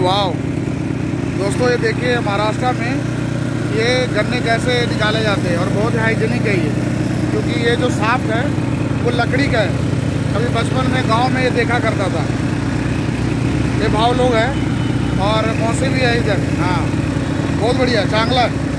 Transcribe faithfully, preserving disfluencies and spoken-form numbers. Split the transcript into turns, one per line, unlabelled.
वाह दोस्तों, ये देखिए महाराष्ट्र में ये गन्ने कैसे निकाले जाते हैं और बहुत हाइजीनिक है ये, क्योंकि ये जो सांप है वो लकड़ी का है। कभी बचपन में गांव में ये देखा करता था। ये भाव लोग हैं और मौसी भी है इधर। हाँ बहुत बढ़िया, चांगला है।